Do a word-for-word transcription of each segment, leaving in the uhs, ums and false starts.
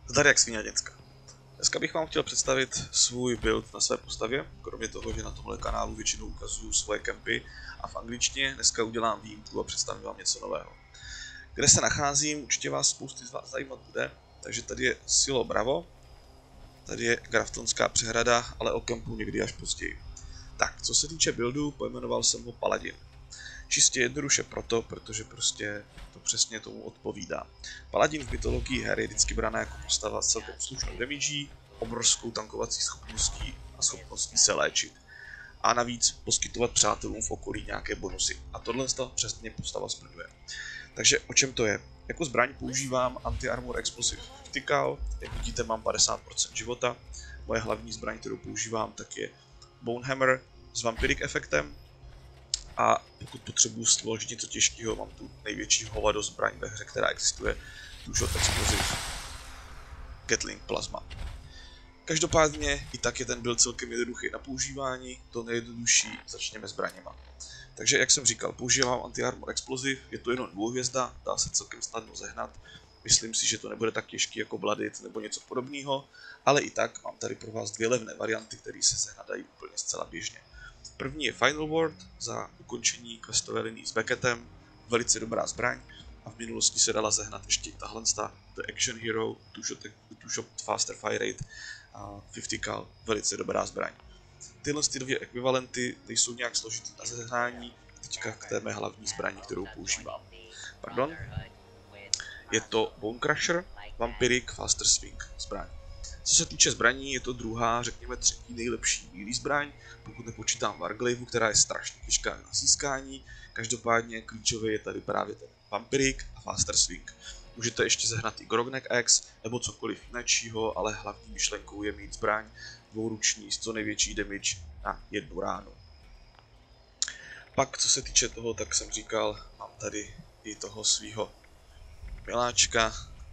Zdar jak svině děcka. Dneska bych vám chtěl představit svůj build na své postavě, kromě toho, že na tomhle kanálu většinou ukazuju svoje kempy a v angličtině dneska udělám výjimku a představím vám něco nového. Kde se nacházím, určitě vás spousty z vás zajímat bude, takže tady je Silo Bravo, tady je Graftonská přehrada, ale o kempu někdy až později. Tak, co se týče buildu, pojmenoval jsem ho Paladin. Čistě jednoduše proto, protože prostě to přesně tomu odpovídá. Paladin v mytologii her je vždycky braná jako postava s celkem slušnou damage, obrovskou tankovací schopností a schopností se léčit. A navíc poskytovat přátelům v okolí nějaké bonusy. A tohle přesně postava splňuje. Takže o čem to je? Jako zbraň používám Anti-Armor Explosive Vertical, jak vidíte mám padesát procent života. Moje hlavní zbraň, kterou používám, tak je Bonehammer s Vampiric efektem. A pokud potřebuji stvořit něco těžkého, mám tu největší hovado zbraň ve hře, která existuje, Two-Shot Explosive Gatling Plasma. Každopádně i tak je ten build celkem jednoduchý na používání, to nejjednodušší začněme zbraněma. Takže jak jsem říkal, používám Anti-Armor Explosive, je to jenom dvouhvězda, dá se celkem snadno zehnat. Myslím si, že to nebude tak těžký jako Blooded nebo něco podobného, ale i tak mám tady pro vás dvě levné varianty, které se sehnadají úplně zcela běžně. První je Final Ward za ukončení questové linie s Becketem, velice dobrá zbraň a v minulosti se dala sehnat ještě tahle The Action Hero, Two-Shot Faster Fire Rate a padesát cal, velice dobrá zbraň. Tyhle ty dvě ekvivalenty nejsou nějak složitý na sehnání, teďka k té mé hlavní zbraní, kterou používám. Pardon. Je to Bone Crusher, Vampiric Faster Swing zbraň. Co se týče zbraní, je to druhá, řekněme třetí nejlepší melee zbraň, pokud nepočítám Warglaive, která je strašně těžká na získání. Každopádně klíčový je tady právě ten Vampiric a Faster Swing. Můžete ještě sehnat i Grognak Axe nebo cokoliv jiného, ale hlavní myšlenkou je mít zbraň dvouruční s co největší damage na jednu ránu. Pak co se týče toho, tak jsem říkal, mám tady i toho svýho miláčka,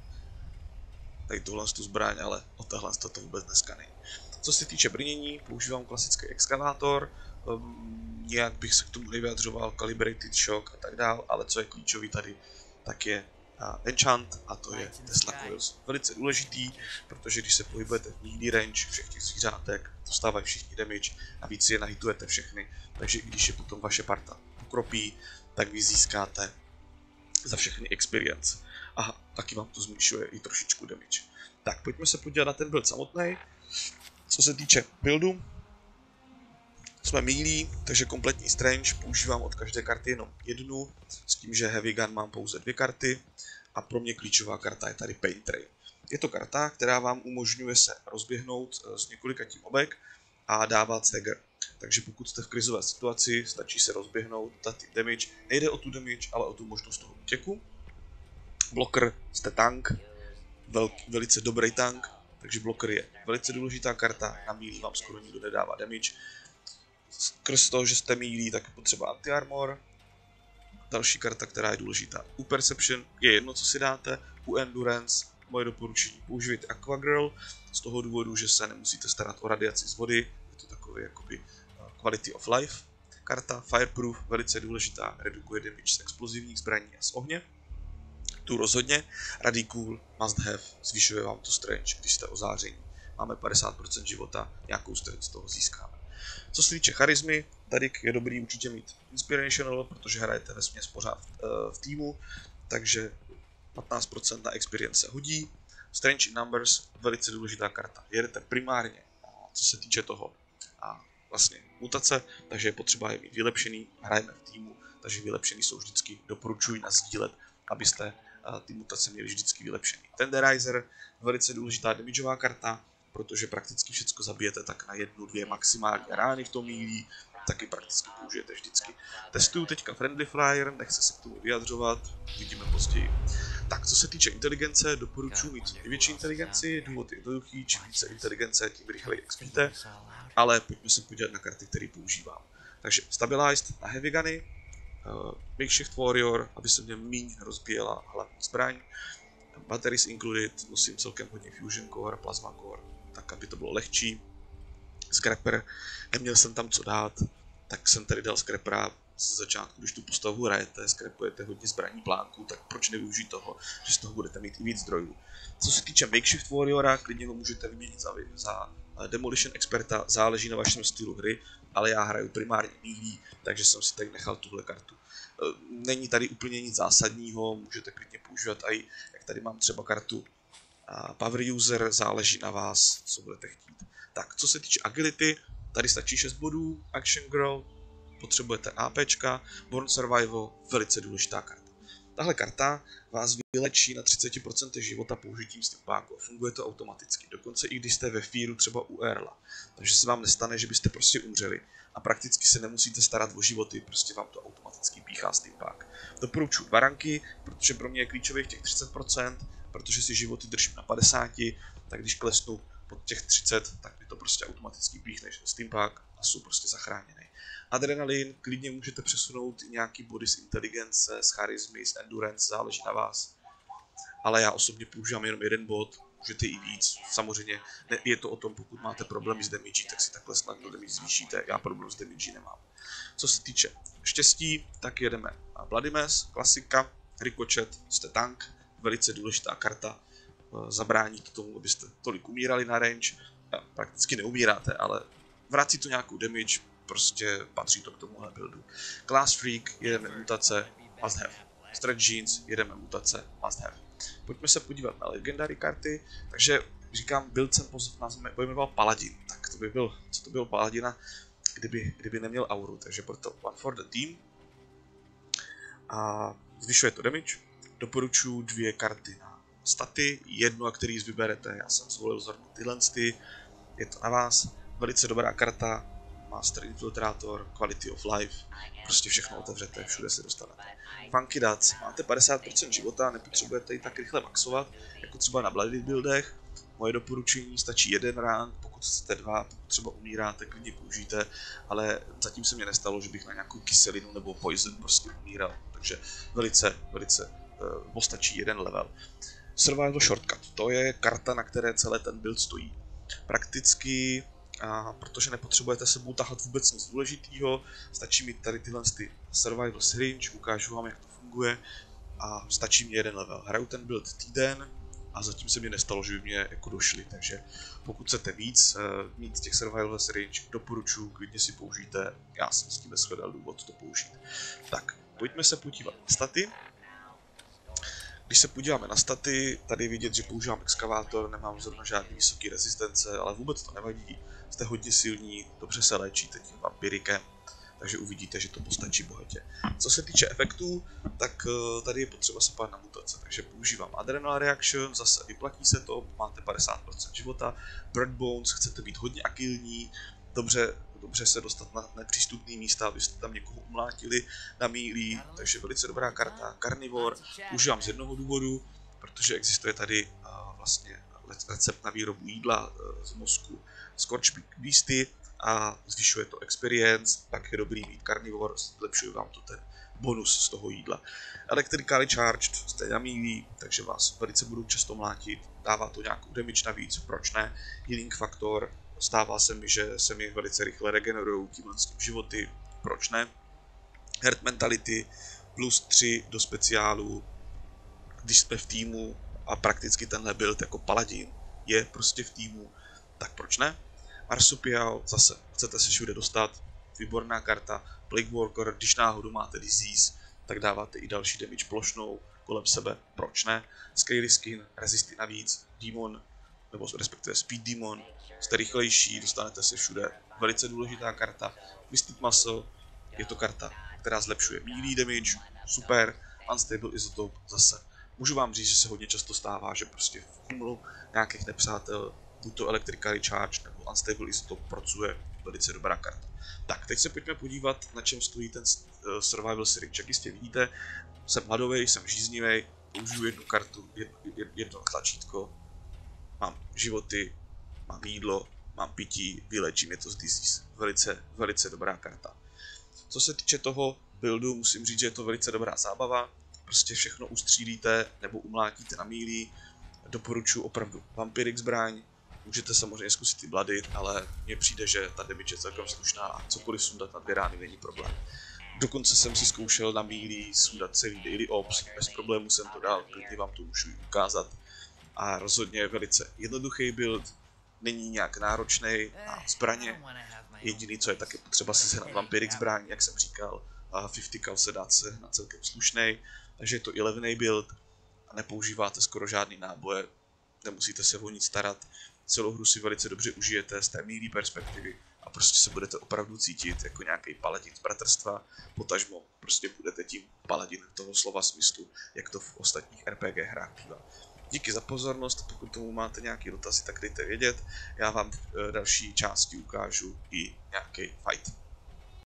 tady tuhle tu zbraň, ale o tohle to vůbec dneska není. Co se týče brnění, používám klasický exkavátor, um, nějak bych se k tomu nevyjadřoval, calibrated shock a tak dál, ale co je klíčový tady, tak je uh, enchant a to je Tesla Coils. Velice důležitý, protože když se pohybujete v melee range všech těch zvířátek, dostávají všichni damage, navíc je nahitujete všechny, takže i když je potom vaše parta ukropí, tak vy získáte za všechny experience. Aha, taky vám to zmenšuje i trošičku damage. Tak, pojďme se podívat na ten build samotný. Co se týče buildu, jsme melee, takže kompletní strange, používám od každé karty jenom jednu, s tím, že heavy gun mám pouze dvě karty a pro mě klíčová karta je tady Pain Train. Je to karta, která vám umožňuje se rozběhnout z několika tímobek a dávat stagger. Takže pokud jste v krizové situaci, stačí se rozběhnout, dát tým damage. Nejde o tu damage, ale o tu možnost toho útěku. Blocker, jste tank, velký, velice dobrý tank, takže blocker je velice důležitá karta, na melee vám skoro nikdo nedává damage. Skrz toho, že jste melee, tak je potřeba anti-armor. Další karta, která je důležitá u Perception, je jedno, co si dáte. U Endurance moje doporučení použijte Aqua Girl, z toho důvodu, že se nemusíte starat o radiaci z vody, je to takový jakoby quality of life. Karta Fireproof, velice důležitá, redukuje damage z explozivních zbraní a z ohně. Tu rozhodně. Radicool, must have, zvyšuje vám to strange, když jste ozáření. Máme padesát procent života, nějakou strange z toho získáme. Co se týče charizmy, tady je dobrý určitě mít Inspirational, protože hrajete vesměs pořád uh, v týmu, takže patnáct procent na experience se hodí. Strange in Numbers, velice důležitá karta. Jedete primárně, co se týče toho, a vlastně mutace, takže je potřeba je mít vylepšený, hrajeme v týmu, takže vylepšený jsou vždycky, doporučuji nasdílet, abyste ty mutace měly vždycky vylepšený. Tenderizer, velice důležitá damageová karta, protože prakticky všechno zabijete tak na jednu, dvě maximální rány v tom melee, taky prakticky použijete vždycky. Testuju teďka Friendly Flyer, nechci se k tomu vyjadřovat, vidíme později. Tak, co se týče inteligence, doporučuji mít největší inteligenci, důvod je jednoduchý, čím více inteligence, tím rychleji expíte, ale pojďme se podívat na karty, které používám. Takže Stabilized na heavy guny, Uh, Makeshift Warrior, aby se mě míň rozbíjela hlavní zbraň. Batteries included, nosím celkem hodně Fusion Core, Plasma Core, tak aby to bylo lehčí. Scrapper, neměl jsem tam co dát, tak jsem tady dal Scrappera, z začátku, když tu postavu hrajete, skrapujete hodně zbraní plánků, tak proč nevyužít toho, že z toho budete mít i víc zdrojů. Co se týče Makeshift Warriora, klidně ho můžete vyměnit za, za Demolition Experta, záleží na vašem stylu hry, ale já hraju primárně melee, takže jsem si tady nechal tuhle kartu. Není tady úplně nic zásadního, můžete klidně používat i, jak tady mám třeba kartu Power User, záleží na vás, co budete chtít. Tak, co se týče agility, tady stačí šest bodů, Action Growth, potřebujete APčka, Born Survival, velice důležitá karta. Tahle karta vás vylečí na třicet procent života použitím Steampáku a funguje to automaticky, dokonce i když jste ve Fearu třeba u Erla. Takže se vám nestane, že byste prostě umřeli a prakticky se nemusíte starat o životy, prostě vám to automaticky píchá Steampák. Doporučuji dva ranky, protože pro mě je klíčových těch třicet procent, protože si životy držím na padesát, tak když klesnu pod těch třicet, tak mi to prostě automaticky píchne Steampák a jsou prostě zachráněný. Adrenalin klidně můžete přesunout nějaký body z inteligence, z charizmy, z endurance, záleží na vás. Ale já osobně používám jenom jeden bod, můžete i víc. Samozřejmě ne, je to o tom, pokud máte problémy s damage, tak si takhle snadno damage zvýšíte, já problém s damage nemám. Co se týče štěstí, tak jedeme na Bloody Mess, klasika, Ricochet, jste tank, velice důležitá karta, zabrání to tomu, abyste tolik umírali na range, prakticky neumíráte, ale vrací to nějakou damage, prostě patří to k tomuhle buildu. Class Freak, jedeme mutace, must have. Stretch Jeans, jedeme mutace, must have. Pojďme se podívat na legendary karty, takže říkám, build jsem pojmenoval Paladin, tak to by byl, co to byl Paladina, kdyby, kdyby neměl auru, takže proto One for the Team. A zvyšuje to damage, doporučuji dvě karty na staty, jednu, a který vyberete, já jsem zvolil zrovna tyhle, je to na vás, velice dobrá karta, Master Infiltrator, Quality of Life, prostě všechno otevřete, všude se dostanete. Funky Duds, máte padesát procent života, nepotřebujete ji tak rychle maxovat, jako třeba na Bloody buildech. Moje doporučení, stačí jeden rank, pokud jste dva, pokud třeba umíráte, klidně použijte, ale zatím se mě nestalo, že bych na nějakou kyselinu nebo poison prostě umíral, takže velice, velice uh, postačí jeden level. Survival Shortcut, to je karta, na které celé ten build stojí. Prakticky, a protože nepotřebujete sebou tahat vůbec nic důležitého, stačí mít tady tyhle ty Survival Syringe, ukážu vám, jak to funguje a stačí mi jeden level. Hraju ten build týden a zatím se mi nestalo, že by mě jako došli, takže pokud chcete víc mít těch Survival Syringe, doporučuji, klidně si použijte, já jsem s tím neshledal důvod to použít. Tak, pojďme se podívat na staty. Když se podíváme na staty, tady je vidět, že používám exkavátor, nemám zrovna žádný vysoký rezistence, ale vůbec to nevadí, jste hodně silní, dobře se léčíte tím vampirikem, takže uvidíte, že to postačí bohatě. Co se týče efektů, tak tady je potřeba se pát na mutace, takže používám Adrenal Reaction, zase vyplatí se to, máte padesát procent života, Bird Bones, chcete být hodně agilní, dobře, dobře se dostat na nepřístupné místa, abyste tam někoho umlátili na mílí, takže velice dobrá karta. Carnivore používám z jednoho důvodu, protože existuje tady uh, vlastně recept na výrobu jídla uh, z mozku Scorchbeak Beasty a zvyšuje to experience, tak je dobrý mít Carnivore, zlepšuje vám to ten bonus z toho jídla. Electrically Charged, jste na mílí, takže vás velice budou často mlátit, dává to nějakou damage navíc, proč ne, healing faktor, stává se mi, že se mi velice rychle regenerují tímhle s tím životy, proč ne. Herd Mentality plus tři do speciálu, když jsme v týmu a prakticky tenhle build jako Paladin je prostě v týmu, tak proč ne. Marsupial, zase chcete se všude dostat, výborná karta. Plague Walker, když náhodou máte disease, tak dáváte i další damage plošnou kolem sebe, proč ne. Scaly Skin, resisty navíc, Demon, nebo respektive Speed Demon, jste rychlejší, dostanete se všude, velice důležitá karta. Twisted Muscle, je to karta, která zlepšuje melee damage, super. Unstable Isotope, zase. Můžu vám říct, že se hodně často stává, že prostě v kumulu nějakých nepřátel, buď to Electrically Charge nebo Unstable Isotope pracuje, velice dobrá karta. Tak, teď se pojďme podívat, na čem stojí ten uh, Survival Syringe. Jak jistě vidíte, jsem hladový, jsem žíznivý, použiju jednu kartu, jedno, jedno tlačítko, mám životy, mám jídlo, mám pití, vylečím je to z disease. Velice, velice dobrá karta. Co se týče toho buildu, musím říct, že je to velice dobrá zábava. Prostě všechno ustřílíte nebo umlátíte na mílí. Doporučuji opravdu Vampiric zbraň. Můžete samozřejmě zkusit i Bloody, ale mně přijde, že ta damage je celkem slušná a cokoliv sundat na dvě rány není problém. Dokonce jsem si zkoušel na mílí sundat celý Daily Ops, bez problému jsem to dal, klidně vám to můžu ukázat. A rozhodně velice jednoduchý build, není nějak náročný na zbraně. Jediný, co je taky potřeba si sehnat Vampiric zbraň, jak jsem říkal, a padesát kal se dá sehnat celkem slušnej, takže je to i levný build a nepoužíváte skoro žádný náboje, nemusíte se o nic starat. Celou hru si velice dobře užijete z té mílí perspektivy a prostě se budete opravdu cítit jako nějaký paladin z bratrstva, potažmo prostě budete tím paladin toho slova smyslu, jak to v ostatních er pé gé hrách bývá. Díky za pozornost, pokud tomu máte nějaký dotazy, tak dejte vědět, já vám v další části ukážu i nějaký fight.